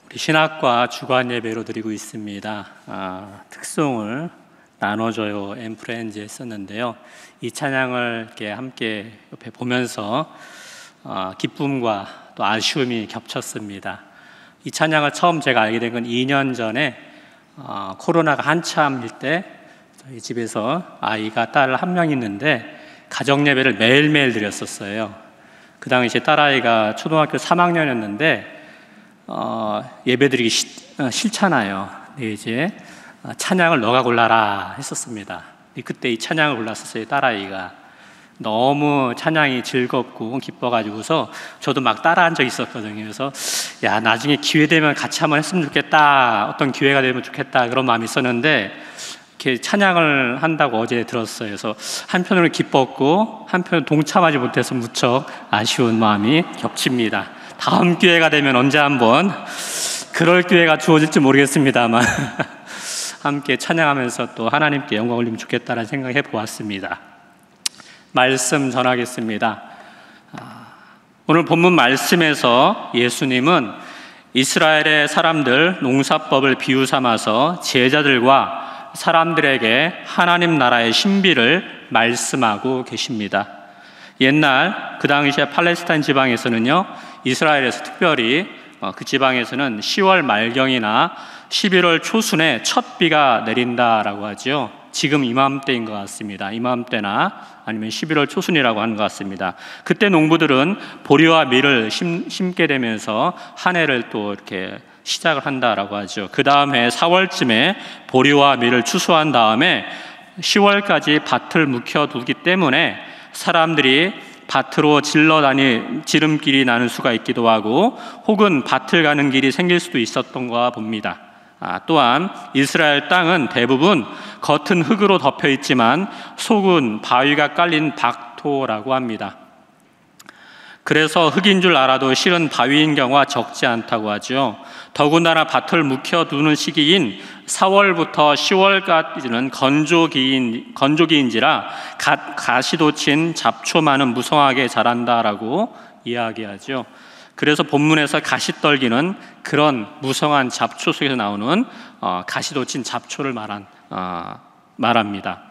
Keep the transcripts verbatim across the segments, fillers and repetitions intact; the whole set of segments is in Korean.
우리 신학과 주간 예배로 드리고 있습니다. 아, 특송을 나눠줘요 엠프렌즈 했었는데요. 이 찬양을 이렇게 함께 옆에 보면서 아, 기쁨과 또 아쉬움이 겹쳤습니다. 이 찬양을 처음 제가 알게 된 건 이 년 전에 어, 코로나가 한참일 때 저희 집에서 아이가 딸 한 명 있는데 가정 예배를 매일매일 드렸었어요. 그 당시에 딸아이가 초등학교 삼 학년이었는데 어, 예배드리기 시, 어, 싫잖아요. 네, 이제 어, 찬양을 너가 골라라 했었습니다. 그때 이 찬양을 골랐었어요. 딸아이가 너무 찬양이 즐겁고 기뻐가지고서 저도 막 따라한 적이 있었거든요. 그래서 야, 나중에 기회 되면 같이 한번 했으면 좋겠다, 어떤 기회가 되면 좋겠다, 그런 마음이 있었는데 이렇게 찬양을 한다고 어제 들었어요. 그래서 한편으로 기뻤고 한편으로 동참하지 못해서 무척 아쉬운 마음이 겹칩니다. 다음 기회가 되면 언제 한번 그럴 기회가 주어질지 모르겠습니다만 함께 찬양하면서 또 하나님께 영광 올리면 좋겠다는 생각해 보았습니다. 말씀 전하겠습니다. 오늘 본문 말씀에서 예수님은 이스라엘의 사람들 농사법을 비유 삼아서 제자들과 사람들에게 하나님 나라의 신비를 말씀하고 계십니다. 옛날 그 당시에 팔레스타인 지방에서는요, 이스라엘에서 특별히 그 지방에서는 시월 말경이나 십일월 초순에 첫 비가 내린다라고 하죠. 지금 이맘때인 것 같습니다. 이맘때나 아니면 십일월 초순이라고 하는 것 같습니다. 그때 농부들은 보리와 밀을 심, 심게 되면서 한 해를 또 이렇게 시작을 한다라고 하죠. 그 다음 해 사월쯤에 보리와 밀을 추수한 다음에 시월까지 밭을 묵혀두기 때문에 사람들이 밭으로 질러 다니 지름길이 나는 수가 있기도 하고 혹은 밭을 가는 길이 생길 수도 있었던 거 봅니다. 아, 또한 이스라엘 땅은 대부분 겉은 흙으로 덮여 있지만 속은 바위가 깔린 박토라고 합니다. 그래서 흙인 줄 알아도 실은 바위인 경우가 적지 않다고 하죠. 더군다나 밭을 묵혀두는 시기인 사월부터 시월까지는 건조기인, 건조기인지라 갓, 가시돋친 잡초 많은 무성하게 자란다라고 이야기하죠. 그래서 본문에서 가시떨기는 그런 무성한 잡초 속에서 나오는 어, 가시돋친 잡초를 말한, 어, 말합니다.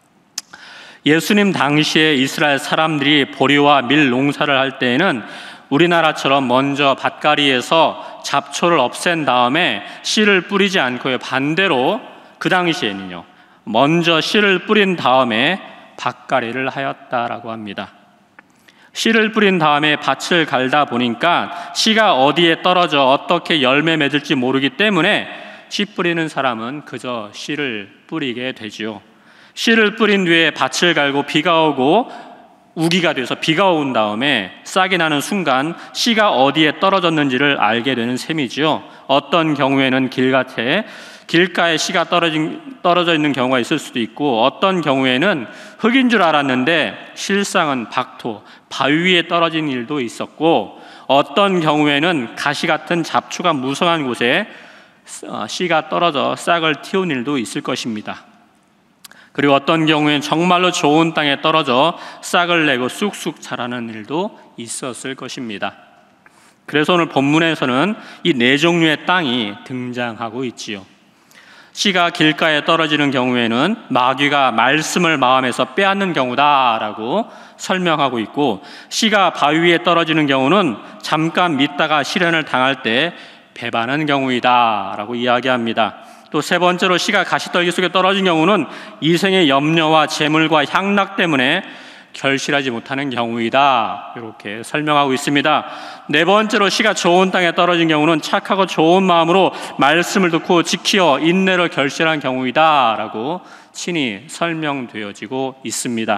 예수님 당시에 이스라엘 사람들이 보리와 밀 농사를 할 때에는 우리나라처럼 먼저 밭가리에서 잡초를 없앤 다음에 씨를 뿌리지 않고요, 반대로 그 당시에는요 먼저 씨를 뿌린 다음에 밭가리를 하였다라고 합니다. 씨를 뿌린 다음에 밭을 갈다 보니까 씨가 어디에 떨어져 어떻게 열매 맺을지 모르기 때문에 씨 뿌리는 사람은 그저 씨를 뿌리게 되죠. 씨를 뿌린 뒤에 밭을 갈고 비가 오고 우기가 돼서 비가 온 다음에 싹이 나는 순간 씨가 어디에 떨어졌는지를 알게 되는 셈이죠. 어떤 경우에는 길가에 길가에 씨가 떨어진, 떨어져 있는 경우가 있을 수도 있고 어떤 경우에는 흙인 줄 알았는데 실상은 박토, 바위 위에 떨어진 일도 있었고 어떤 경우에는 가시 같은 잡초가 무성한 곳에 씨가 떨어져 싹을 틔운 일도 있을 것입니다. 그리고 어떤 경우에는 정말로 좋은 땅에 떨어져 싹을 내고 쑥쑥 자라는 일도 있었을 것입니다. 그래서 오늘 본문에서는 이 네 종류의 땅이 등장하고 있지요. 씨가 길가에 떨어지는 경우에는 마귀가 말씀을 마음에서 빼앗는 경우다라고 설명하고 있고, 씨가 바위 위에 떨어지는 경우는 잠깐 믿다가 시련을 당할 때 배반하는 경우이다라고 이야기합니다. 또 세 번째로 씨가 가시떨기 속에 떨어진 경우는 이생의 염려와 재물과 향락 때문에 결실하지 못하는 경우이다, 이렇게 설명하고 있습니다. 네 번째로 씨가 좋은 땅에 떨어진 경우는 착하고 좋은 마음으로 말씀을 듣고 지키어 인내를 결실한 경우이다 라고 친히 설명되어지고 있습니다.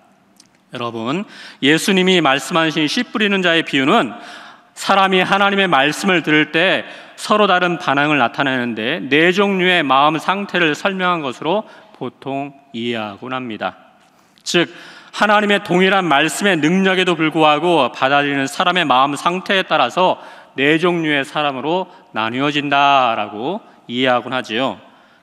여러분, 예수님이 말씀하신 씨 뿌리는 자의 비유는 사람이 하나님의 말씀을 들을 때 서로 다른 반응을 나타내는데 네 종류의 마음 상태를 설명한 것으로 보통 이해하곤 합니다. 즉 하나님의 동일한 말씀의 능력에도 불구하고 받아들이는 사람의 마음 상태에 따라서 네 종류의 사람으로 나뉘어진다라고 이해하곤 하지요.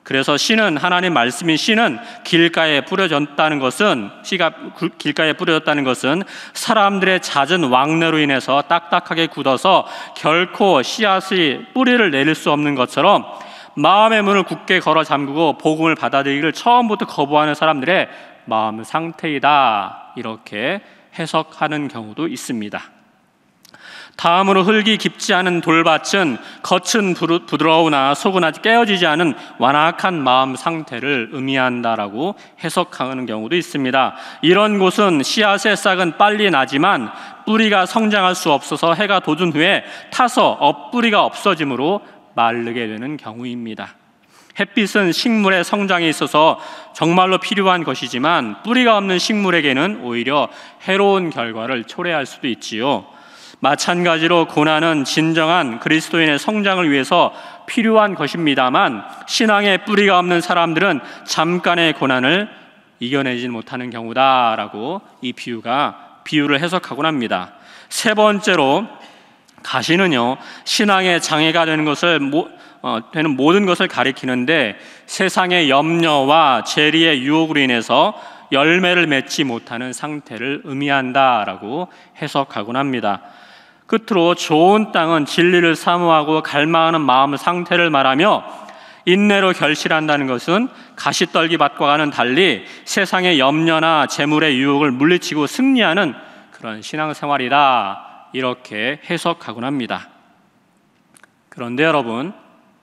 그래서 씨는, 하나님 말씀인 씨는 길가에 뿌려졌다는 것은, 씨가 길가에 뿌려졌다는 것은 사람들의 잦은 왕래로 인해서 딱딱하게 굳어서 결코 씨앗이 뿌리를 내릴 수 없는 것처럼 마음의 문을 굳게 걸어 잠그고 복음을 받아들이기를 처음부터 거부하는 사람들의 마음 상태이다, 이렇게 해석하는 경우도 있습니다. 다음으로 흙이 깊지 않은 돌밭은 겉은 부드러우나 속은 아직 깨어지지 않은 완악한 마음 상태를 의미한다라고 해석하는 경우도 있습니다. 이런 곳은 씨앗의 싹은 빨리 나지만 뿌리가 성장할 수 없어서 해가 돋은 후에 타서 엇뿌리가 없어지므로 마르게 되는 경우입니다. 햇빛은 식물의 성장에 있어서 정말로 필요한 것이지만 뿌리가 없는 식물에게는 오히려 해로운 결과를 초래할 수도 있지요. 마찬가지로 고난은 진정한 그리스도인의 성장을 위해서 필요한 것입니다만 신앙의 뿌리가 없는 사람들은 잠깐의 고난을 이겨내지 못하는 경우다라고 이 비유가 비유를 해석하곤 합니다. 세 번째로 가시는요, 신앙의 장애가 되는 것을 어, 되는 모든 것을 가리키는데 세상의 염려와 재리의 유혹으로 인해서 열매를 맺지 못하는 상태를 의미한다라고 해석하곤 합니다. 끝으로 좋은 땅은 진리를 사모하고 갈망하는 마음 상태를 말하며 인내로 결실한다는 것은 가시떨기밭과는 달리 세상의 염려나 재물의 유혹을 물리치고 승리하는 그런 신앙생활이다, 이렇게 해석하곤 합니다. 그런데 여러분,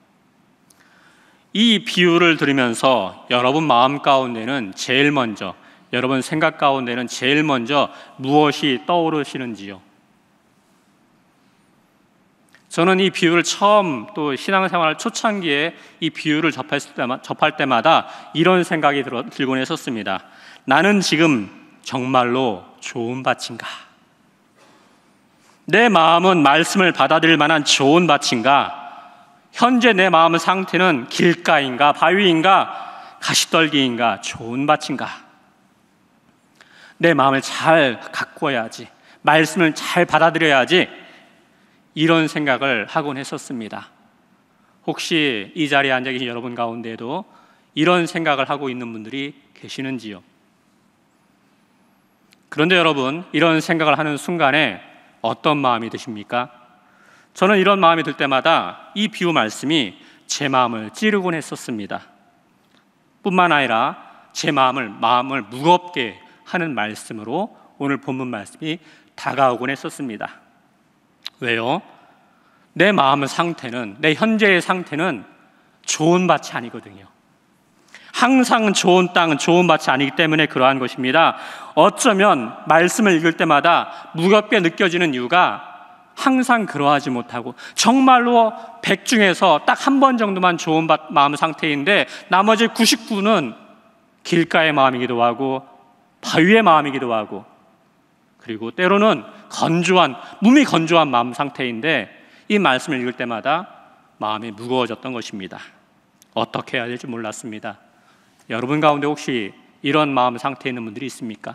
이 비유를 들으면서 여러분 마음 가운데는 제일 먼저, 여러분 생각 가운데는 제일 먼저 무엇이 떠오르시는지요? 저는 이 비유를 처음, 또 신앙생활 초창기에 이 비유를 접했을 때마, 접할 때마다 이런 생각이 들어, 들곤 했었습니다. 나는 지금 정말로 좋은 밭인가? 내 마음은 말씀을 받아들일 만한 좋은 밭인가? 현재 내 마음의 상태는 길가인가, 바위인가, 가시떨기인가, 좋은 밭인가? 내 마음을 잘 가꾸어야지, 말씀을 잘 받아들여야지, 이런 생각을 하곤 했었습니다. 혹시 이 자리에 앉아 계신 여러분 가운데에도 이런 생각을 하고 있는 분들이 계시는지요? 그런데 여러분, 이런 생각을 하는 순간에 어떤 마음이 드십니까? 저는 이런 마음이 들 때마다 이 비유 말씀이 제 마음을 찌르곤 했었습니다. 뿐만 아니라 제 마음을 마음을 무겁게 하는 말씀으로 오늘 본문 말씀이 다가오곤 했었습니다. 왜요? 내 마음의 상태는, 내 현재의 상태는 좋은 밭이 아니거든요. 항상 좋은 땅, 좋은 밭이 아니기 때문에 그러한 것입니다. 어쩌면 말씀을 읽을 때마다 무겁게 느껴지는 이유가 항상 그러하지 못하고 정말로 백 중에서 딱 한 번 정도만 좋은 마음 상태인데 나머지 구십구는 길가의 마음이기도 하고 바위의 마음이기도 하고 그리고 때로는 건조한, 몸이 건조한 마음 상태인데 이 말씀을 읽을 때마다 마음이 무거워졌던 것입니다. 어떻게 해야 될지 몰랐습니다. 여러분 가운데 혹시 이런 마음 상태에 있는 분들이 있습니까?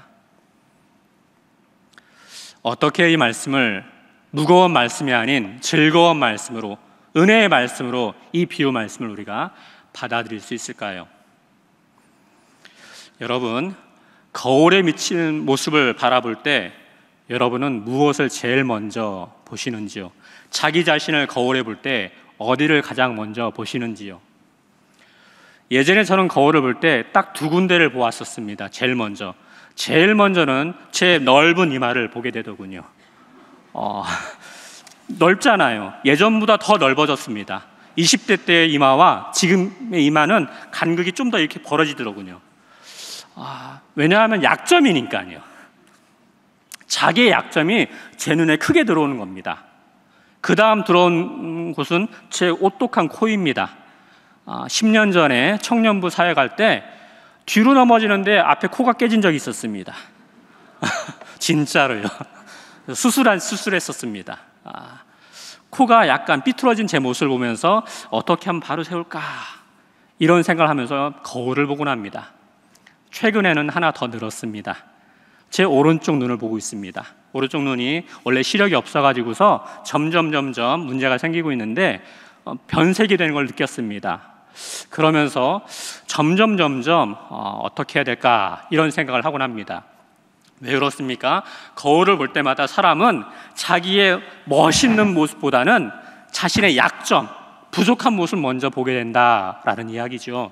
어떻게 이 말씀을 무거운 말씀이 아닌 즐거운 말씀으로, 은혜의 말씀으로 이 비유 말씀을 우리가 받아들일 수 있을까요? 여러분, 거울에 비치는 모습을 바라볼 때 여러분은 무엇을 제일 먼저 보시는지요? 자기 자신을 거울에 볼 때 어디를 가장 먼저 보시는지요? 예전에 저는 거울을 볼 때 딱 두 군데를 보았었습니다. 제일 먼저 제일 먼저는 제 넓은 이마를 보게 되더군요. 어, 넓잖아요. 예전보다 더 넓어졌습니다. 이십 대 때의 이마와 지금의 이마는 간극이 좀 더 이렇게 벌어지더군요. 아, 왜냐하면 약점이니까요. 자기의 약점이 제 눈에 크게 들어오는 겁니다. 그 다음 들어온 곳은 제 오똑한 코입니다. 아, 십 년 전에 청년부 사회 갈 때 뒤로 넘어지는데 앞에 코가 깨진 적이 있었습니다. 진짜로요. 수술한 수술했었습니다. 아, 코가 약간 삐뚤어진 제 모습을 보면서 어떻게 하면 바로 세울까 이런 생각을 하면서 거울을 보곤 합니다. 최근에는 하나 더 늘었습니다. 제 오른쪽 눈을 보고 있습니다. 오른쪽 눈이 원래 시력이 없어가지고서 점점 점점 문제가 생기고 있는데 변색이 되는 걸 느꼈습니다. 그러면서 점점 점점 어, 어떻게 해야 될까 이런 생각을 하곤 합니다. 왜 그렇습니까? 거울을 볼 때마다 사람은 자기의 멋있는 모습보다는 자신의 약점, 부족한 모습을 먼저 보게 된다라는 이야기죠.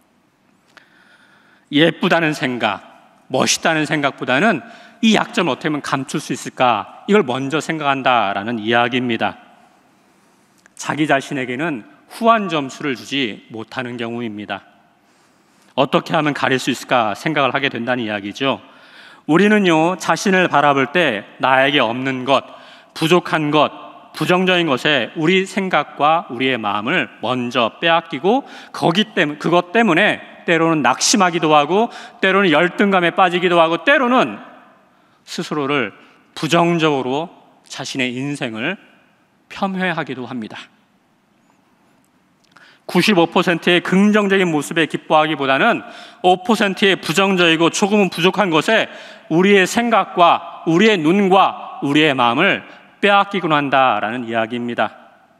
예쁘다는 생각, 멋있다는 생각보다는 이 약점을 어떻게 하면 감출 수 있을까, 이걸 먼저 생각한다라는 이야기입니다. 자기 자신에게는 후한 점수를 주지 못하는 경우입니다. 어떻게 하면 가릴 수 있을까 생각을 하게 된다는 이야기죠. 우리는요, 자신을 바라볼 때 나에게 없는 것, 부족한 것, 부정적인 것에 우리 생각과 우리의 마음을 먼저 빼앗기고 거기 때문에, 그것 때문에 때로는 낙심하기도 하고 때로는 열등감에 빠지기도 하고 때로는 스스로를 부정적으로 자신의 인생을 폄훼하기도 합니다. 구십오 퍼센트의 긍정적인 모습에 기뻐하기보다는 오 퍼센트의 부정적이고 조금은 부족한 것에 우리의 생각과 우리의 눈과 우리의 마음을 빼앗기곤 한다라는 이야기입니다.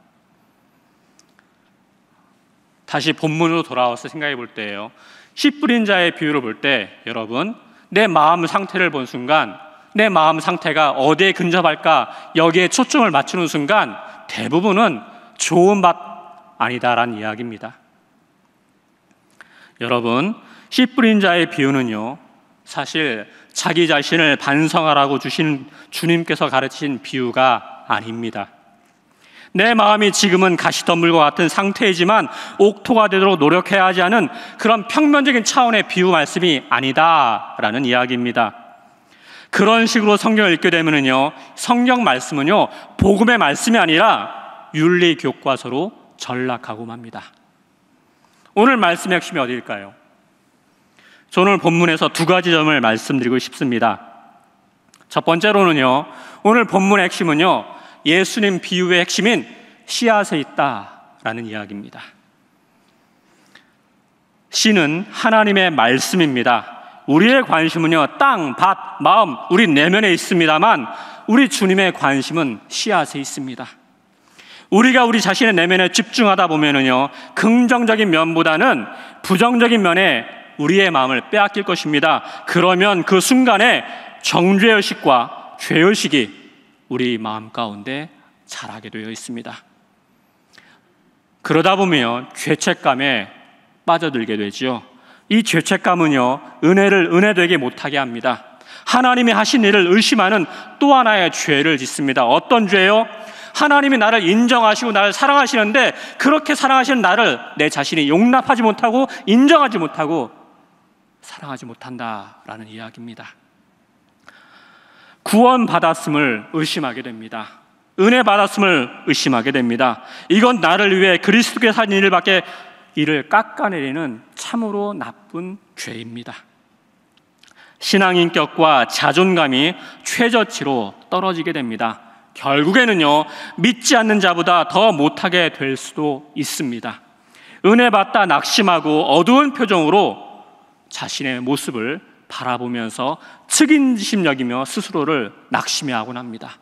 다시 본문으로 돌아와서 생각해 볼 때예요. 씨 뿌린 자의 비유를 볼 때 여러분, 내 마음 상태를 본 순간 내 마음 상태가 어디에 근접할까 여기에 초점을 맞추는 순간 대부분은 좋은 밭 아니다라는 이야기입니다. 여러분, 씨 뿌린 자의 비유는요, 사실 자기 자신을 반성하라고 주신 주님께서 가르치신 비유가 아닙니다. 내 마음이 지금은 가시덤불과 같은 상태이지만 옥토가 되도록 노력해야 하지 않은 그런 평면적인 차원의 비유 말씀이 아니다라는 이야기입니다. 그런 식으로 성경을 읽게 되면요, 성경 말씀은요, 복음의 말씀이 아니라 윤리 교과서로 전락하고 맙니다. 오늘 말씀의 핵심이 어디일까요? 저는 본문에서 두 가지 점을 말씀드리고 싶습니다. 첫 번째로는요, 오늘 본문의 핵심은요, 예수님 비유의 핵심인 씨앗에 있다라는 이야기입니다. 씨는 하나님의 말씀입니다. 우리의 관심은요, 땅, 밭, 마음, 우리 내면에 있습니다만 우리 주님의 관심은 씨앗에 있습니다. 우리가 우리 자신의 내면에 집중하다 보면은요, 긍정적인 면보다는 부정적인 면에 우리의 마음을 빼앗길 것입니다. 그러면 그 순간에 정죄의식과 죄의식이 우리 마음 가운데 자라게 되어 있습니다. 그러다 보면 죄책감에 빠져들게 되죠. 이 죄책감은요, 은혜를 은혜되게 못하게 합니다. 하나님이 하신 일을 의심하는 또 하나의 죄를 짓습니다. 어떤 죄요? 하나님이 나를 인정하시고 나를 사랑하시는데 그렇게 사랑하시는 나를 내 자신이 용납하지 못하고 인정하지 못하고 사랑하지 못한다라는 이야기입니다. 구원 받았음을 의심하게 됩니다. 은혜 받았음을 의심하게 됩니다. 이건 나를 위해 그리스도께서 한 일밖에 이를 깎아내리는 참으로 나쁜 죄입니다. 신앙인격과 자존감이 최저치로 떨어지게 됩니다. 결국에는요, 믿지 않는 자보다 더 못하게 될 수도 있습니다. 은혜 받다 낙심하고 어두운 표정으로 자신의 모습을 바라보면서 측인지심 여기며 스스로를 낙심해하곤 합니다.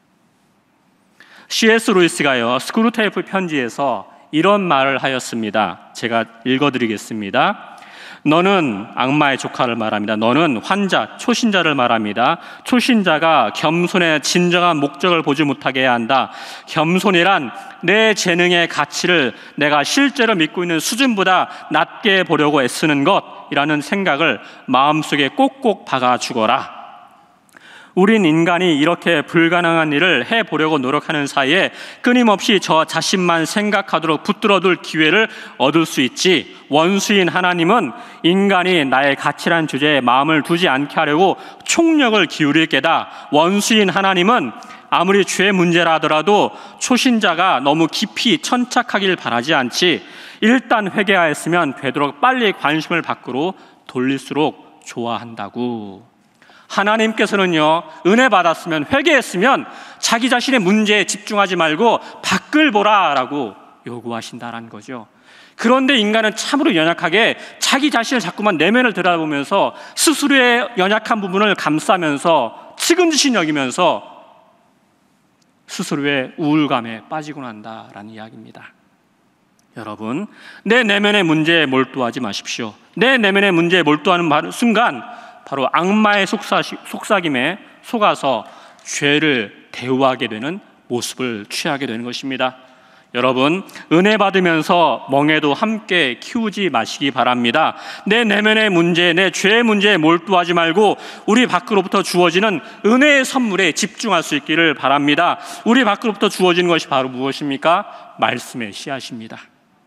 씨 에스 루이스가요, 스크루테이프 편지에서 이런 말을 하였습니다. 제가 읽어드리겠습니다. 너는, 악마의 조카를 말합니다. 너는 환자, 초신자를 말합니다. 초신자가 겸손의 진정한 목적을 보지 못하게 해야 한다. 겸손이란 내 재능의 가치를 내가 실제로 믿고 있는 수준보다 낮게 보려고 애쓰는 것이라는 생각을 마음속에 꼭꼭 박아 주거라. 우린 인간이 이렇게 불가능한 일을 해보려고 노력하는 사이에 끊임없이 저 자신만 생각하도록 붙들어둘 기회를 얻을 수 있지, 원수인 하나님은 인간이 나의 가치란 주제에 마음을 두지 않게 하려고 총력을 기울일 게다. 원수인 하나님은 아무리 죄 문제라 하더라도 초신자가 너무 깊이 천착하길 바라지 않지, 일단 회개하였으면 되도록 빨리 관심을 밖으로 돌릴수록 좋아한다고. 하나님께서는요, 은혜 받았으면, 회개했으면 자기 자신의 문제에 집중하지 말고 밖을 보라라고 요구하신다라는 거죠. 그런데 인간은 참으로 연약하게 자기 자신을 자꾸만 내면을 들여다보면서 스스로의 연약한 부분을 감싸면서 측은지심 여기면서 스스로의 우울감에 빠지곤 한다라는 이야기입니다. 여러분, 내 내면의 문제에 몰두하지 마십시오. 내 내면의 문제에 몰두하는 순간 바로 악마의 속삭임에 속아서 죄를 대우하게 되는 모습을 취하게 되는 것입니다. 여러분, 은혜 받으면서 멍에도 함께 키우지 마시기 바랍니다. 내 내면의 문제, 내 죄의 문제에 몰두하지 말고 우리 밖으로부터 주어지는 은혜의 선물에 집중할 수 있기를 바랍니다. 우리 밖으로부터 주어지는 것이 바로 무엇입니까? 말씀의 씨앗입니다.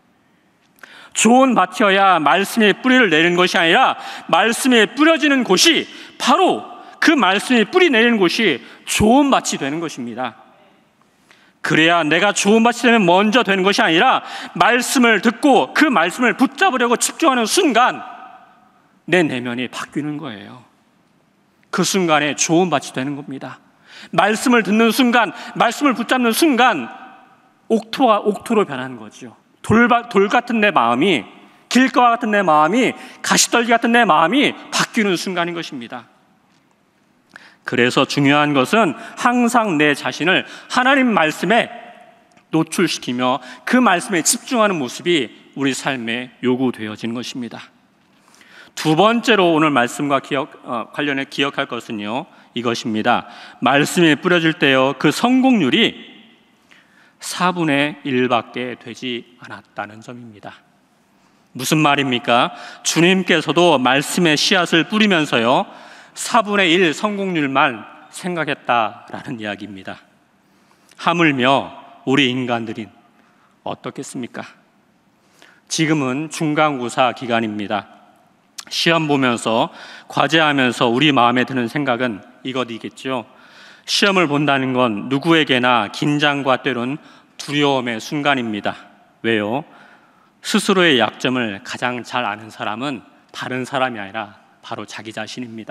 좋은 밭이어야 말씀의 뿌리를 내리는 것이 아니라 말씀에 뿌려지는 곳이 바로 그 말씀에 뿌리 내리는 곳이 좋은 밭이 되는 것입니다. 그래야 내가 좋은 밭이 되면 먼저 되는 것이 아니라 말씀을 듣고 그 말씀을 붙잡으려고 집중하는 순간 내 내면이 바뀌는 거예요. 그 순간에 좋은 밭이 되는 겁니다. 말씀을 듣는 순간, 말씀을 붙잡는 순간 옥토가 옥토로 변하는 거죠. 돌, 돌 같은 내 마음이, 길가와 같은 내 마음이, 가시떨기 같은 내 마음이 바뀌는 순간인 것입니다. 그래서 중요한 것은 항상 내 자신을 하나님 말씀에 노출시키며 그 말씀에 집중하는 모습이 우리 삶에 요구되어지는 것입니다. 두 번째로 오늘 말씀과 기억, 어, 관련해 기억할 것은요, 이것입니다. 말씀에 뿌려질 때요, 그 성공률이 사분의 일밖에 되지 않았다는 점입니다. 무슨 말입니까? 주님께서도 말씀의 씨앗을 뿌리면서요, 사분의 일 성공률만 생각했다라는 이야기입니다. 하물며 우리 인간들인 어떻겠습니까? 지금은 중간고사 기간입니다. 시험 보면서 과제하면서 우리 마음에 드는 생각은 이것이겠죠. 시험을 본다는 건 누구에게나 긴장과 때론 두려움의 순간입니다. 왜요? 스스로의 약점을 가장 잘 아는 사람은 다른 사람이 아니라 바로 자기 자신입니다.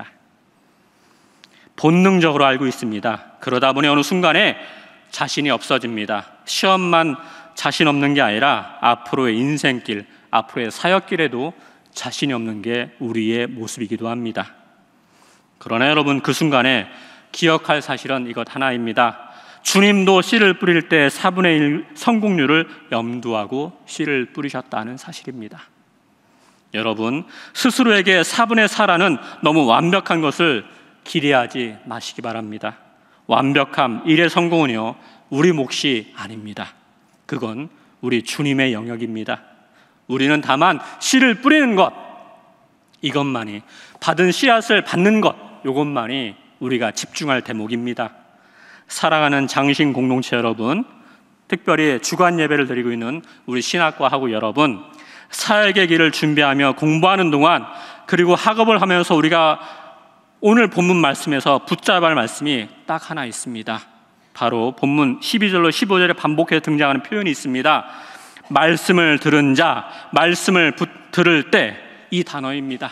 본능적으로 알고 있습니다. 그러다 보니 어느 순간에 자신이 없어집니다. 시험만 자신 없는 게 아니라 앞으로의 인생길, 앞으로의 사역길에도 자신이 없는 게 우리의 모습이기도 합니다. 그러나 여러분, 그 순간에 기억할 사실은 이것 하나입니다. 주님도 씨를 뿌릴 때 사분의 일 성공률을 염두하고 씨를 뿌리셨다는 사실입니다. 여러분, 스스로에게 사분의 사라는 너무 완벽한 것을 기대하지 마시기 바랍니다. 완벽함, 일의 성공은요, 우리 몫이 아닙니다. 그건 우리 주님의 영역입니다. 우리는 다만 씨를 뿌리는 것, 이것만이, 받은 씨앗을 받는 것, 이것만이 우리가 집중할 대목입니다. 사랑하는 장신 공동체 여러분, 특별히 주간 예배를 드리고 있는 우리 신학과 학우 여러분, 사역의 길을 준비하며 공부하는 동안, 그리고 학업을 하면서 우리가 오늘 본문 말씀에서 붙잡을 말씀이 딱 하나 있습니다. 바로 본문 십이 절로 십오 절에 반복해서 등장하는 표현이 있습니다. 말씀을 들은 자, 말씀을 붙, 들을 때, 이 단어입니다.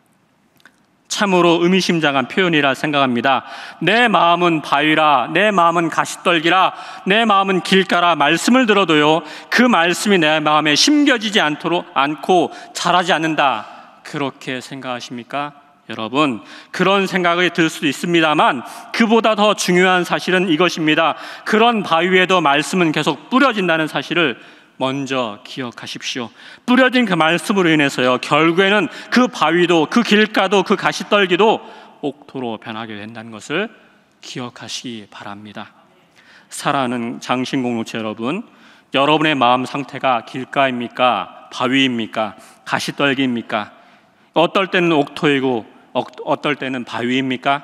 참으로 의미심장한 표현이라 생각합니다. 내 마음은 바위라, 내 마음은 가시떨기라, 내 마음은 길가라. 말씀을 들어도요, 그 말씀이 내 마음에 심겨지지 않도록 않고 자라지 않는다, 그렇게 생각하십니까? 여러분, 그런 생각이 들 수도 있습니다만 그보다 더 중요한 사실은 이것입니다. 그런 바위에도 말씀은 계속 뿌려진다는 사실을 먼저 기억하십시오. 뿌려진 그 말씀으로 인해서요, 결국에는 그 바위도, 그 길가도, 그 가시떨기도 옥토로 변하게 된다는 것을 기억하시기 바랍니다. 사랑하는 장신 공동체 여러분, 여러분의 마음 상태가 길가입니까? 바위입니까? 가시떨기입니까? 어떨 때는 옥토이고 어, 어떨 때는 바위입니까?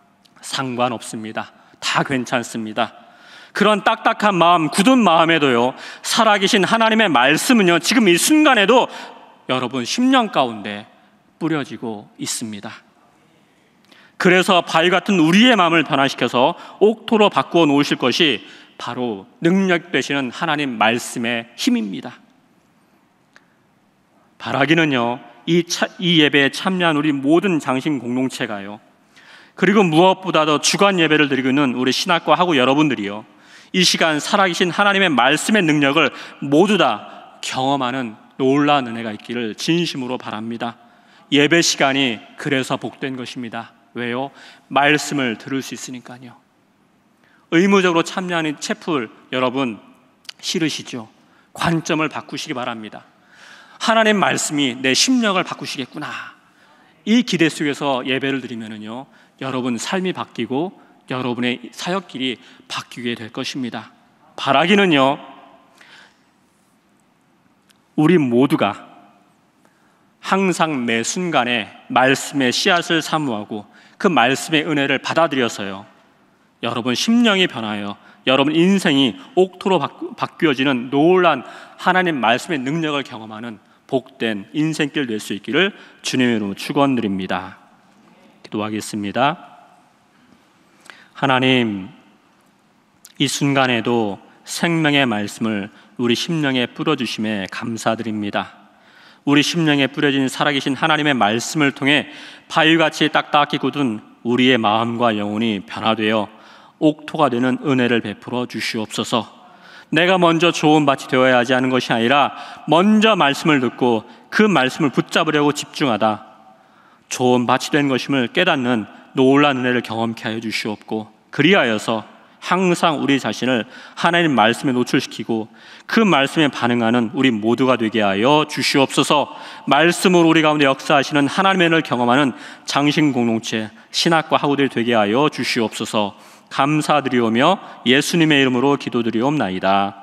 상관없습니다. 다 괜찮습니다. 그런 딱딱한 마음, 굳은 마음에도요, 살아계신 하나님의 말씀은요, 지금 이 순간에도 여러분 심령 가운데 뿌려지고 있습니다. 그래서 바위 같은 우리의 마음을 변화시켜서 옥토로 바꾸어 놓으실 것이 바로 능력 되시는 하나님 말씀의 힘입니다. 바라기는요, 이, 차, 이 예배에 참여한 우리 모든 장신 공동체가요, 그리고 무엇보다도 주간 예배를 드리고 있는 우리 신학과 학우 여러분들이요, 이 시간 살아계신 하나님의 말씀의 능력을 모두 다 경험하는 놀라운 은혜가 있기를 진심으로 바랍니다. 예배 시간이 그래서 복된 것입니다. 왜요? 말씀을 들을 수 있으니까요. 의무적으로 참여하는 채플 여러분 싫으시죠? 관점을 바꾸시기 바랍니다. 하나님 말씀이 내 심령을 바꾸시겠구나. 이 기대 속에서 예배를 드리면은요, 여러분 삶이 바뀌고 여러분의 사역길이 바뀌게 될 것입니다. 바라기는요, 우리 모두가 항상 매 순간에 말씀의 씨앗을 사모하고 그 말씀의 은혜를 받아들여서요, 여러분 심령이 변하여 여러분 인생이 옥토로 바뀌어지는 놀란 하나님 말씀의 능력을 경험하는 복된 인생길 될 수 있기를 주님의 이름으로 축원드립니다. 기도하겠습니다. 하나님, 이 순간에도 생명의 말씀을 우리 심령에 뿌려주심에 감사드립니다. 우리 심령에 뿌려진 살아계신 하나님의 말씀을 통해 바위같이 딱딱히 굳은 우리의 마음과 영혼이 변화되어 옥토가 되는 은혜를 베풀어 주시옵소서. 내가 먼저 좋은 밭이 되어야 하지 않은 것이 아니라 먼저 말씀을 듣고 그 말씀을 붙잡으려고 집중하다 좋은 밭이 된 것임을 깨닫는 놀라운 은혜를 경험케 하여 주시옵고, 그리하여서 항상 우리 자신을 하나님 말씀에 노출시키고 그 말씀에 반응하는 우리 모두가 되게 하여 주시옵소서. 말씀으로 우리 가운데 역사하시는 하나님의 은혜를 경험하는 장신 공동체 신학과 학우들이 되게 하여 주시옵소서. 감사드리오며 예수님의 이름으로 기도드리옵나이다.